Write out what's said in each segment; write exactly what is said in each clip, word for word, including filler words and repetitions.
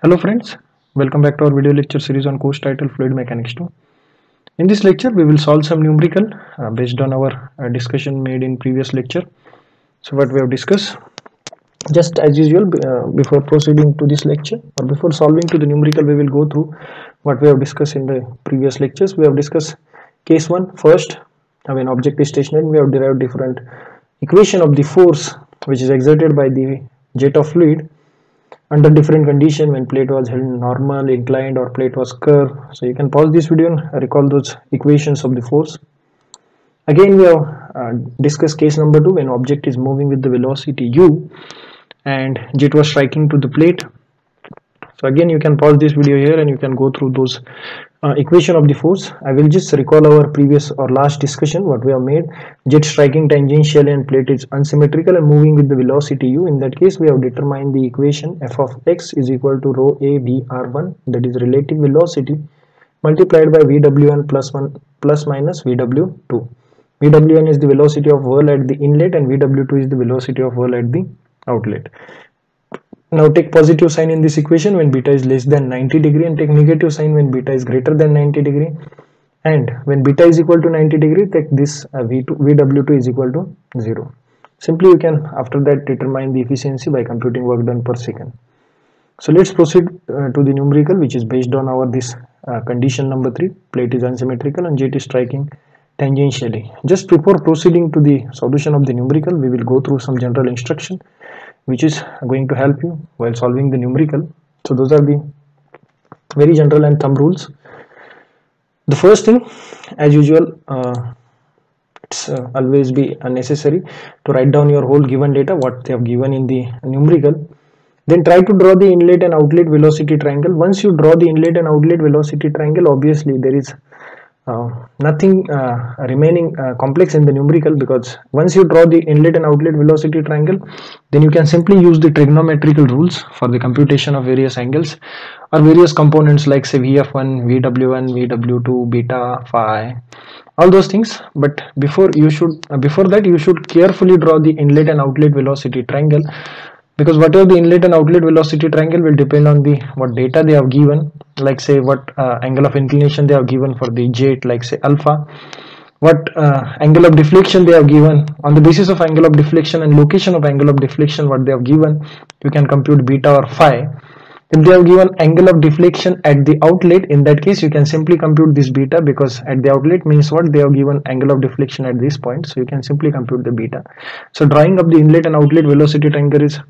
Hello friends, welcome back to our video lecture series on course title Fluid Mechanics two. In this lecture we will solve some numerical uh, based on our uh, discussion made in previous lecture. So what we have discussed, just as usual, uh, before proceeding to this lecture or before solving to the numerical, we will go through what we have discussed in the previous lectures. We have discussed case one first. When object is stationary, we have derived different equation of the force which is exerted by the jet of fluid under different condition when plate was held normal, inclined, or plate was curved. So you can pause this video and recall those equations of the force. Again, we have uh, discussed case number two when object is moving with the velocity u and jet was striking to the plate. So again, you can pause this video here and you can go through those uh, equation of the force. I will just recall our previous or last discussion what we have made. Jet striking tangentially and plate is unsymmetrical and moving with the velocity u. In that case, we have determined the equation f of x is equal to rho a v r one, that is relative velocity, multiplied by v w one plus one plus minus v w two. v w one is the velocity of whirl at the inlet and v w two is the velocity of whirl at the outlet. Now take positive sign in this equation when beta is less than ninety degree and take negative sign when beta is greater than ninety degree, and when beta is equal to ninety degree, take this uh, v two, v w two is equal to zero. Simply you can after that determine the efficiency by computing work done per second. So let's proceed uh, to the numerical, which is based on our this uh, condition number three. Plate is unsymmetrical and jet is striking tangentially. Just before proceeding to the solution of the numerical, we will go through some general instruction which is going to help you while solving the numerical. So those are the very general and thumb rules. The first thing, as usual, uh, it's uh, always be unnecessary to write down your whole given data what they have given in the numerical. Then try to draw the inlet and outlet velocity triangle. Once you draw the inlet and outlet velocity triangle, obviously there is Uh, nothing uh, remaining uh, complex in the numerical, because once you draw the inlet and outlet velocity triangle, then you can simply use the trigonometrical rules for the computation of various angles or various components like say v f one, v w one, v w two, beta, phi, all those things. But before you should uh, before that you should carefully draw the inlet and outlet velocity triangle, because whatever the inlet and outlet velocity triangle will depend on the what data they have given, like say what uh, angle of inclination they have given for the jet, like say alpha, what uh, angle of deflection they have given. On the basis of angle of deflection and location of angle of deflection what they have given, you can compute beta or phi. If they have given angle of deflection at the outlet, in that case you can simply compute this beta, because at the outlet means what they have given angle of deflection at this point, so you can simply compute the beta. So drawing up the inlet and outlet velocity triangle is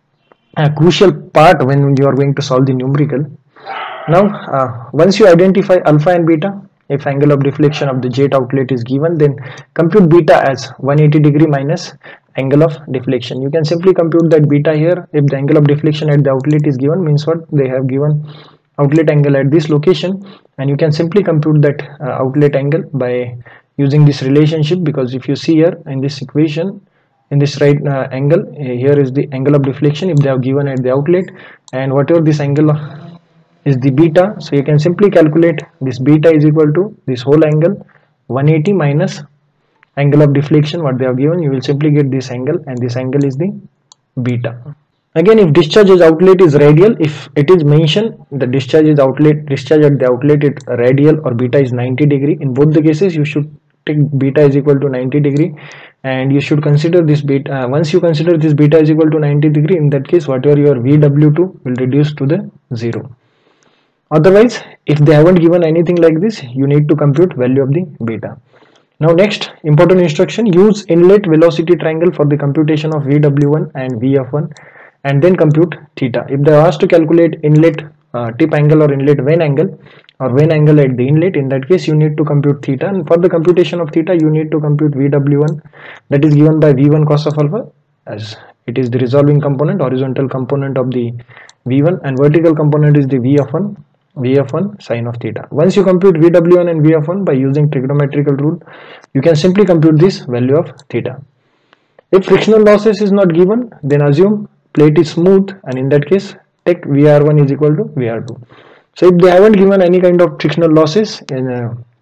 a crucial part when you are going to solve the numerical. Now uh, once you identify alpha and beta, if angle of deflection of the jet outlet is given, then compute beta as one hundred eighty degree minus angle of deflection. You can simply compute that beta here. If the angle of deflection at the outlet is given, means what they have given outlet angle at this location, and you can simply compute that uh, outlet angle by using this relationship, because if you see here in this equation, in this right uh, angle, uh, here is the angle of deflection if they have given at the outlet, and whatever this angle is the beta, so you can simply calculate this beta is equal to this whole angle one hundred eighty minus angle of deflection what they have given. You will simply get this angle, and this angle is the beta. Again, if discharge is outlet is radial, if it is mentioned the discharge is outlet discharge at the outlet is radial or beta is ninety degree, in both the cases you should take beta is equal to ninety degree, and you should consider this beta. Uh, once you consider this beta is equal to ninety degree, in that case whatever your v w two will reduce to the zero. Otherwise, if they haven't given anything like this, you need to compute value of the beta. Now next important instruction, use inlet velocity triangle for the computation of v w one and v f one, and then compute theta. If they are asked to calculate inlet uh, tip angle or inlet vane angle or vane angle at the inlet, in that case you need to compute theta, and for the computation of theta you need to compute v w one, that is given by v one cos of alpha, as it is the resolving component, horizontal component of the v one, and vertical component is the v f one v f one sine of theta. Once you compute v w one and v f one by using trigonometrical rule, you can simply compute this value of theta. If frictional losses is not given, then assume plate is smooth, and in that case take v r one is equal to v r two. So if they haven't given any kind of frictional losses in uh,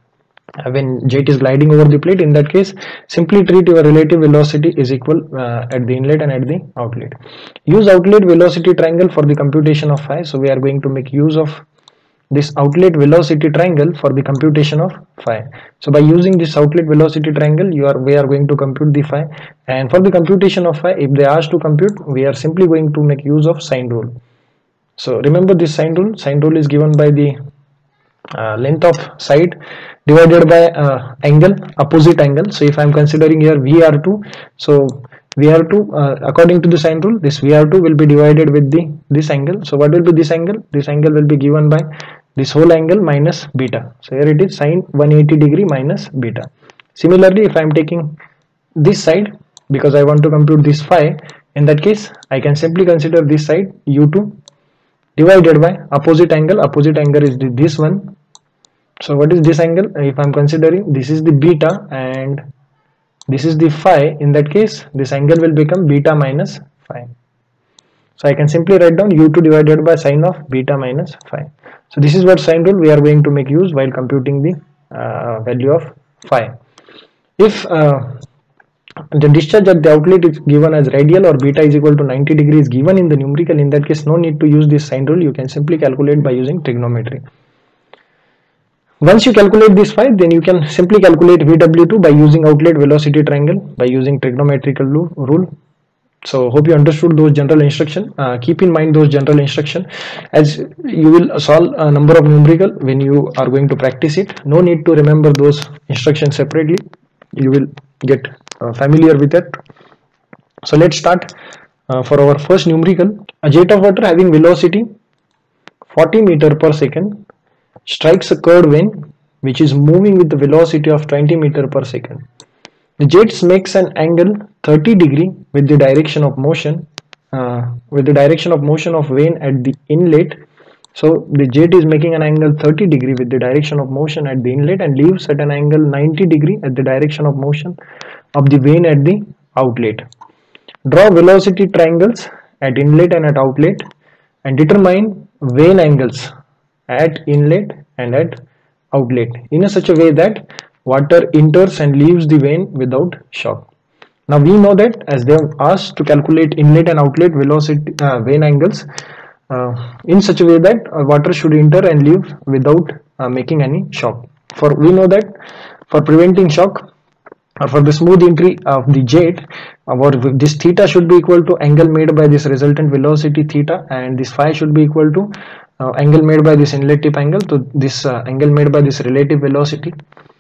uh, when jet is gliding over the plate. In that case, simply treat your relative velocity is equal uh, at the inlet and at the outlet. Use outlet velocity triangle for the computation of phi. So we are going to make use of this outlet velocity triangle for the computation of phi. So by using this outlet velocity triangle, you are we are going to compute the phi, and for the computation of phi, if they ask to compute, we are simply going to make use of sine rule. So remember this sine rule. Sine rule is given by the uh, length of side divided by uh, angle, opposite angle. So if I am considering here V R two, so V R two uh, according to the sine rule, this V R two will be divided with the this angle. So what will be this angle? This angle will be given by this whole angle minus beta. So here it is sine one hundred eighty degree minus beta. Similarly, if I am taking this side, because I want to compute this phi, in that case I can simply consider this side U two divided by opposite angle. Opposite angle is the, this one. So what is this angle? If I am considering, this is the beta and this is the phi. In that case, this angle will become beta minus phi. So I can simply write down U two divided by sine of beta minus phi. So this is what sine rule we are going to make use while computing the uh, value of phi. If uh, the discharge at the outlet is given as radial, or beta is equal to ninety degrees given in the numerical, in that case no need to use this sine rule. You can simply calculate by using trigonometry. Once you calculate this phi, then you can simply calculate V W two by using outlet velocity triangle by using trigonometrical rule. So hope you understood those general instruction. Uh, keep in mind those general instruction, as you will solve a number of numerical when you are going to practice it. No need to remember those instructions separately. You will get uh, familiar with it. So let's start uh, for our first numerical. A jet of water having velocity forty meter per second strikes a curved vane which is moving with the velocity of twenty meter per second. The jet makes an angle thirty degree with the direction of motion uh, with the direction of motion of vane at the inlet. So the jet is making an angle thirty degree with the direction of motion at the inlet and leaves at an angle ninety degree at the direction of motion of the vane at the outlet. Draw velocity triangles at inlet and at outlet and determine vane angles at inlet and at outlet in a such a way that water enters and leaves the vane without shock. Now we know that as they have asked to calculate inlet and outlet velocity uh, vane angles uh, in such a way that uh, water should enter and leave without uh, making any shock. For we know that for preventing shock or for the smooth entry of the jet, our this theta should be equal to angle made by this resultant velocity theta, and this phi should be equal to uh, angle made by this inlet tip angle to this uh, angle made by this relative velocity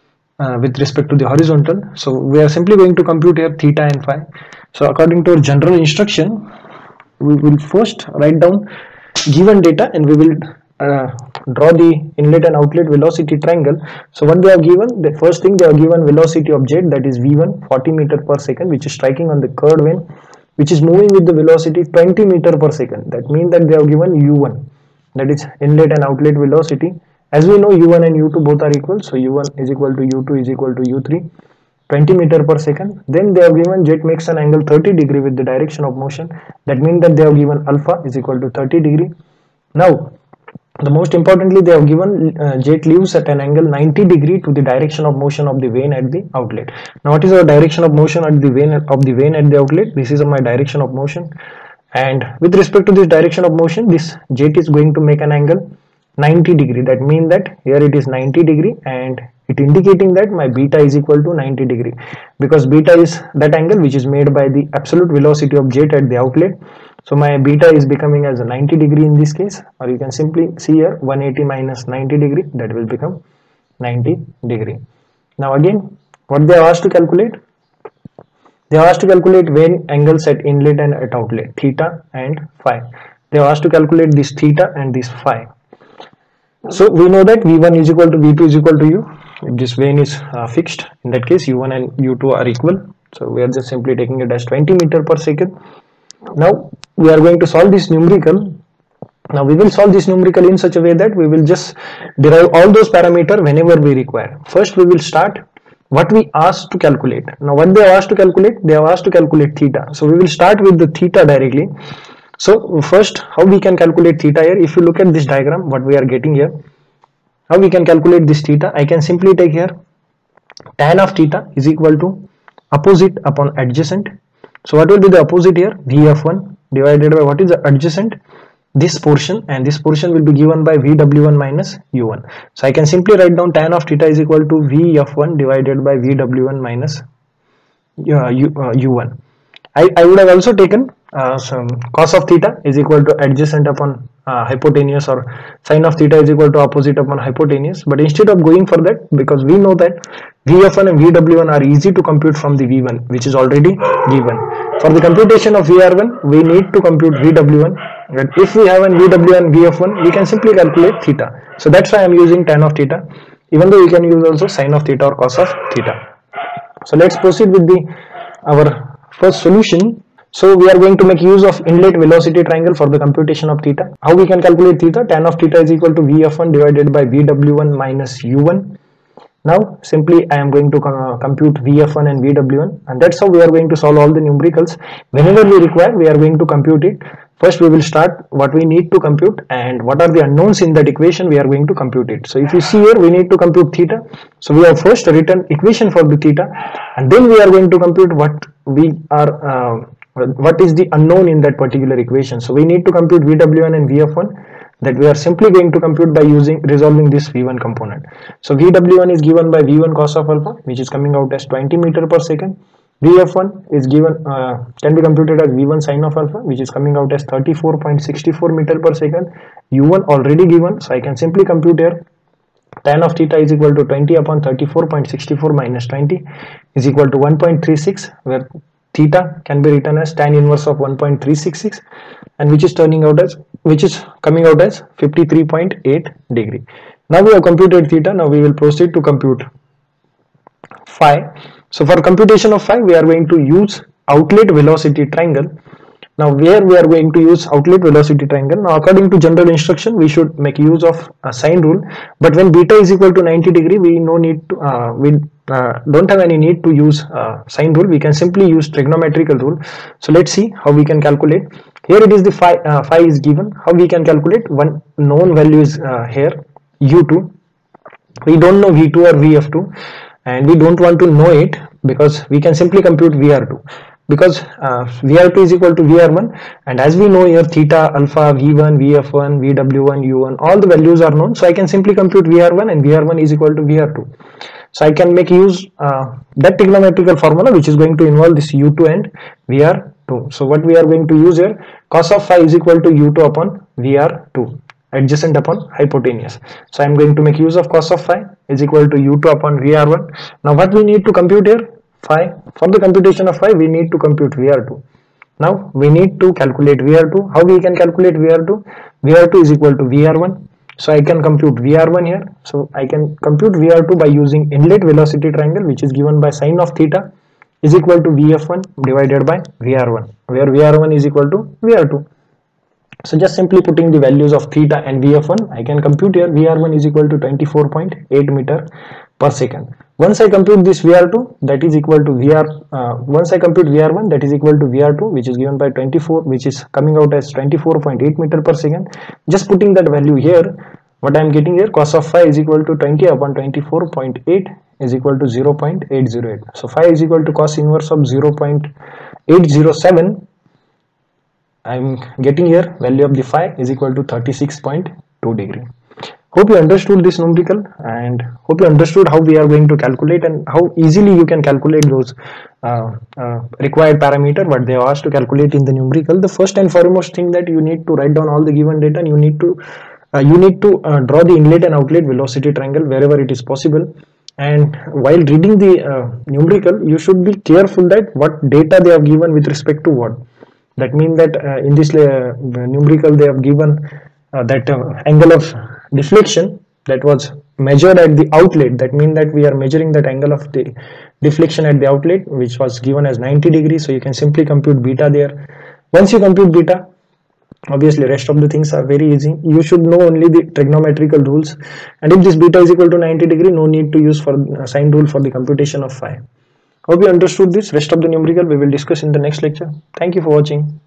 uh, with respect to the horizontal. So we are simply going to compute here theta and phi. So according to our general instruction, we will first write down given data and we will uh, draw the inlet and outlet velocity triangle. So what they have given, the first thing they have given velocity of jet, that is V one forty meter per second, which is striking on the curved vane which is moving with the velocity twenty meter per second. That means that they have given U one, that is inlet and outlet velocity. As we know, U one and U two both are equal, so U one is equal to U two is equal to U three, twenty meter per second. Then they have given jet makes an angle thirty degree with the direction of motion. That means that they have given alpha is equal to thirty degree. Now the most importantly, they have given uh, jet leaves at an angle ninety degree to the direction of motion of the vane at the outlet. Now what is our direction of motion at the vane of the vane at the outlet? This is my direction of motion, and with respect to this direction of motion, this jet is going to make an angle ninety degree. That means that here it is ninety degree and it indicating that my beta is equal to ninety degree, because beta is that angle which is made by the absolute velocity of jet at the outlet. So my beta is becoming as a ninety degree in this case, or you can simply see here one eighty minus ninety degree, that will become ninety degree. Now again, what they are asked to calculate? They are asked to calculate vane angles at inlet and at outlet, theta and phi. They are asked to calculate this theta and this phi. So we know that V one is equal to V two is equal to U. If this vane is uh, fixed, in that case U one and U two are equal. So we are just simply taking it as twenty meter per second. Now we are going to solve this numerical. Now we will solve this numerical in such a way that we will just derive all those parameters whenever we require. First we will start what we asked to calculate. Now what they have asked to calculate, they have asked to calculate theta. So we will start with the theta directly. So first, how we can calculate theta here? If you look at this diagram, what we are getting here, how we can calculate this theta? I can simply take here tan of theta is equal to opposite upon adjacent. So what will be the opposite here? V F one divided by what is the adjacent? This portion, and this portion will be given by V W one minus U one. So I can simply write down tan of theta is equal to V F one divided by V W one minus uh, U, uh, U one. I, I would have also taken uh, some cos of theta is equal to adjacent upon uh, hypotenuse, or sin of theta is equal to opposite upon hypotenuse. But instead of going for that, because we know that V F one and V W one are easy to compute from the V one, which is already given. For the computation of V R one, we need to compute V W one. But if we have an V W and V F one, we can simply calculate theta. So that's why I am using tan of theta, even though we can use also sin of theta or cos of theta. So let's proceed with the our first solution. So we are going to make use of inlet velocity triangle for the computation of theta. How we can calculate theta? Tan of theta is equal to V F one divided by V W one minus U one. Now simply I am going to uh, compute V F one and V W one, and that's how we are going to solve all the numericals. Whenever we require, we are going to compute it. First we will start what we need to compute and what are the unknowns in that equation, we are going to compute it. So if you see here, we need to compute theta. So we have first written equation for the theta, and then we are going to compute what we are uh, what is the unknown in that particular equation. So we need to compute V W one and V F one, that we are simply going to compute by using resolving this V one component. So V W one is given by V one cos of alpha, which is coming out as twenty meter per second. V F one is given uh, can be computed as V one sin of alpha, which is coming out as thirty-four point six four meter per second. U one already given, so I can simply compute here. Tan of theta is equal to twenty upon thirty-four point six four minus twenty is equal to one point three six, where theta can be written as tan inverse of one point three six six, and which is turning out as which is coming out as fifty-three point eight degree. Now we have computed theta. Now we will proceed to compute phi. So for computation of phi, we are going to use outlet velocity triangle. Now where we are going to use outlet velocity triangle? Now according to general instruction, we should make use of a sine rule, but when beta is equal to ninety degree, we no need to uh, we uh, don't have any need to use uh, sine rule. We can simply use trigonometrical rule. So let's see how we can calculate. Here it is the phi, uh, phi is given. How we can calculate? One known value is uh, here, U two. We don't know V two or V F two, and we don't want to know it because we can simply compute V R two, because uh, V R two is equal to V R one, and as we know here, theta, alpha, V one, V F one, V W one, U one, all the values are known. So I can simply compute V R one, and V R one is equal to V R two. So I can make use uh, that trigonometrical formula, which is going to involve this U two and V R two. So what we are going to use here, cos of phi is equal to U two upon V R two, adjacent upon hypotenuse. So I am going to make use of cos of phi is equal to U two upon V R one. Now what we need to compute here? Phi. For the computation of phi, we need to compute V R two. Now we need to calculate V R two. How we can calculate V R two? V R two is equal to V R one. So I can compute V R one here. So I can compute V R two by using inlet velocity triangle, which is given by sine of theta is equal to V F one divided by V R one, where V R one is equal to V R two. So just simply putting the values of theta and V F one, I can compute here V R one is equal to twenty-four point eight meter per second. Once I compute this V R two, that is equal to V R, uh, once I compute V R one, that is equal to V R two, which is given by twenty-four, which is coming out as twenty-four point eight meter per second. Just putting that value here, what I am getting here, cos of phi is equal to twenty upon twenty-four point eight is equal to zero point eight zero eight. So phi is equal to cos inverse of zero point eight zero seven. I am getting here value of the phi is equal to thirty-six point two degree. Hope you understood this numerical, and hope you understood how we are going to calculate and how easily you can calculate those uh, uh, required parameter what they are asked to calculate in the numerical. The first and foremost thing that you need to write down all the given data, and you need to uh, you need to uh, draw the inlet and outlet velocity triangle wherever it is possible. And while reading the uh, numerical, you should be careful that what data they have given with respect to what. That means that uh, in this uh, numerical they have given uh, that uh, angle of deflection that was measured at the outlet. That means that we are measuring that angle of the deflection at the outlet, which was given as ninety degrees. So you can simply compute beta there. Once you compute beta, obviously rest of the things are very easy. You should know only the trigonometrical rules, and if this beta is equal to ninety degree, no need to use for uh, sine rule for the computation of phi. Hope you understood this. Rest of the numerical we will discuss in the next lecture. Thank you for watching.